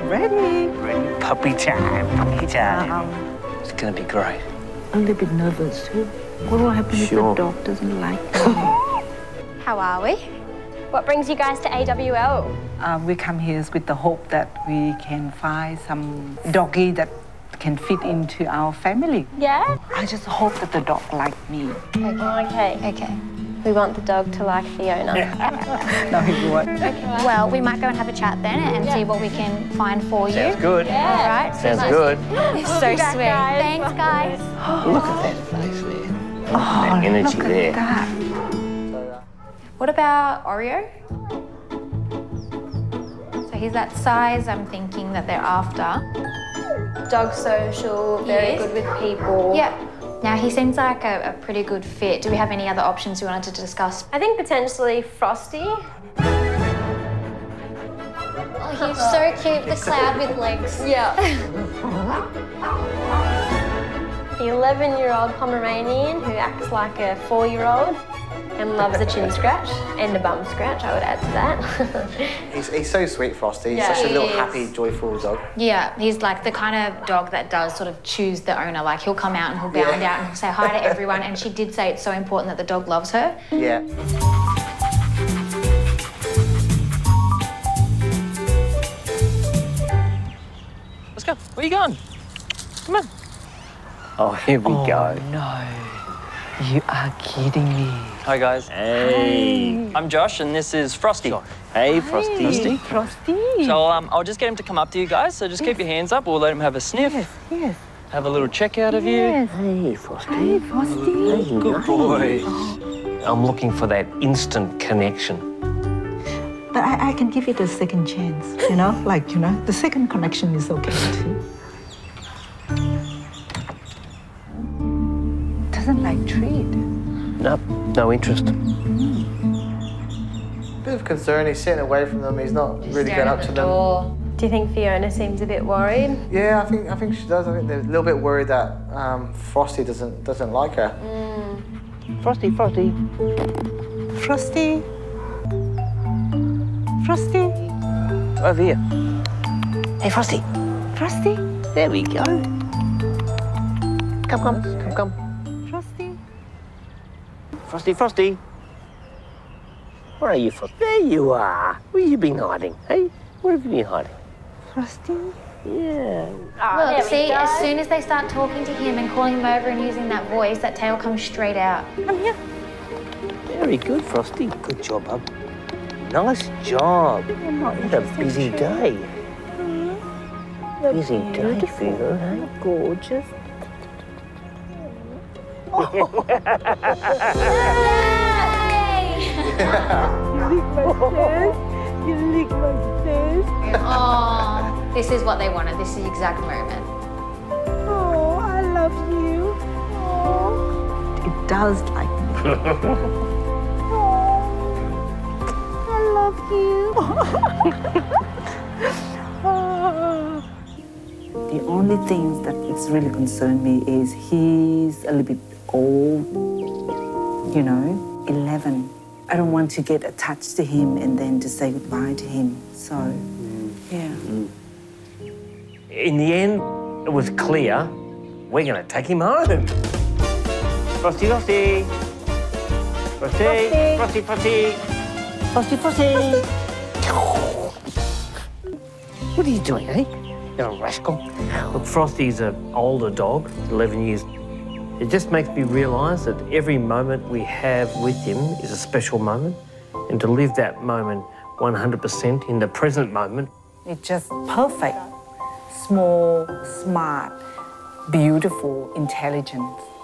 Ready. Ready. Puppy time. Puppy time. It's going to be great. A little bit nervous too. What will happen if the dog doesn't like me? How are we? What brings you guys to AWL? We come here with the hope that we can find some doggy that can fit into our family. Yeah? I just hope that the dog like me. Okay. Okay. We want the dog to like Fiona. No, he won't. Okay. Well, we might go and have a chat then and see what we can find for you. Sounds good. Yeah. All right. Sounds good. It's so sweet. Guys. Thanks, guys. Look at that face there. That energy look there. at that. What about Oreo? So he's that size I'm thinking that they're after. Dog social, very Yes. good with people. Yeah. Now, he seems like a pretty good fit. Do we have any other options you wanted to discuss? I think potentially Frosty. Oh, he's so cute, the cloud with legs. Yeah. The 11-year-old Pomeranian who acts like a 4-year-old and loves a chin scratch and a bum scratch, I would add to that. He's so sweet, Frosty. He's Yeah, such a he little is. happy, joyful dog. Yeah, he's like the kind of dog that does sort of choose the owner. Like, he'll come out and he'll bound out and he'll say hi to everyone. And she did say it's so important that the dog loves her. Yeah. Let's go. Where are you going? Come on. Oh, here we go. No, you are kidding me. Hi guys. Hey. I'm Josh and this is Frosty. Hey, Frosty. Frosty. So I'll just get him to come up to you guys. So just keep your hands up. We'll let him have a sniff. Yes. Have a little check out of you. Yes. Hey, Frosty. Hey, Frosty. Good boy. I'm looking for that instant connection. But I can give it a second chance, you know? Like, you know, the second connection is okay too. Doesn't like treat. Nope, no interest. Bit of concern. He's sitting away from them. He's not really going up to them. Do you think Fiona seems a bit worried? Yeah, I think she does. I think they're a little bit worried that Frosty doesn't like her. Frosty. Frosty. Over here. Hey, Frosty. Frosty. There we go. Come. Frosty. Frosty. Where are you, Frosty? There you are. Where have you been hiding? Hey, where have you been hiding? Frosty. Yeah. Look, see, as soon as they start talking to him and calling him over and using that voice, that tail comes straight out. Come here. Very good, Frosty. Good job, bub. Nice job. What a busy day. Busy day for you, eh? Gorgeous. You lick my face. Oh, this is what they wanted. This is the exact moment. Oh, I love you. Oh. It does like me. Oh, I love you. The only thing that is really concerned me is he's a little bit old, you know, 11. I don't want to get attached to him and then to say goodbye to him. So, yeah. In the end, it was clear we're going to take him home. Frosty. Frosty. What are you doing, eh? You're a rascal. Look, Frosty's an older dog, 11 years. It just makes me realise that every moment we have with him is a special moment, and to live that moment 100% in the present moment. It's just perfect. Small, smart, beautiful, intelligent.